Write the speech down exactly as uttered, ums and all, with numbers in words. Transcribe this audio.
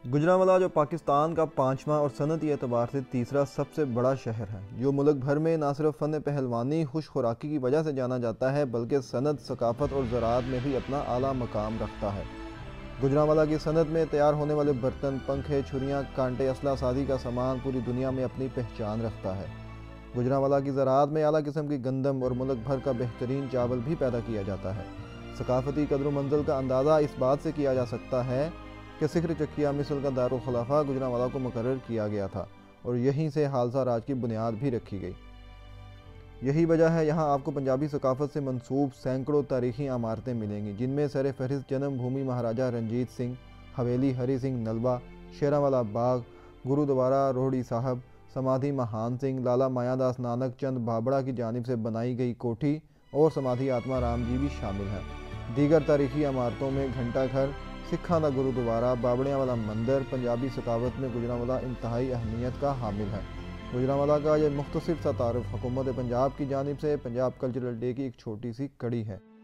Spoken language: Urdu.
گجرانوالہ جو پاکستان کا پانچواں اور صنعتی اعتبار سے تیسرا سب سے بڑا شہر ہے، جو ملک بھر میں نہ صرف فن پہلوانی خوش خوراکی کی وجہ سے جانا جاتا ہے بلکہ صنعت، ثقافت اور زراعت میں بھی اپنا اعلیٰ مقام رکھتا ہے۔ گجرانوالہ کی صنعت میں تیار ہونے والے برتن، پنکھے، چھریاں، کانٹے، اسلحہ سازی کا سامان پوری دنیا میں اپنی پہچان رکھتا ہے۔ گجرانوالہ کی زراعت میں اعلیٰ قسم کی گندم اور ملک بھر کا بہترین چاول بھی پیدا کیا جاتا ہے۔ ثقافتی قدر و منزل کا اندازہ اس بات سے کیا جا سکتا ہے کہ سکھر چکیہ مصر کا دارالخلافہ گجرانوالہ کو مقرر کیا گیا تھا اور یہیں سے حالسا راج کی بنیاد بھی رکھی گئی۔ یہی وجہ ہے یہاں آپ کو پنجابی ثقافت سے منسوب سینکڑوں تاریخی عمارتیں ملیں گی، جن میں سر فہرست جنم بھومی مہاراجہ رنجیت سنگھ، حویلی ہری سنگھ نلوا، شیراں باغ، گرودوارہ روہڑی صاحب، سمادھی مہان سنگھ، لالا مایاں داس نانک چند بھابڑا کی جانب سے بنائی گئی کوٹھی اور سمادھی آتما رام جی بھی شامل ہیں۔ دیگر تاریخی عمارتوں میں گھنٹہ گھر، سکھاں دا گرودوارہ، بابڑیاں والا مندر پنجابی ثقافت میں گجرانوالہ انتہائی اہمیت کا حامل ہے۔ گجرانوالہ کا یہ مختصر سا تعارف حکومت پنجاب کی جانب سے پنجاب کلچرل ڈے کی ایک چھوٹی سی کڑی ہے۔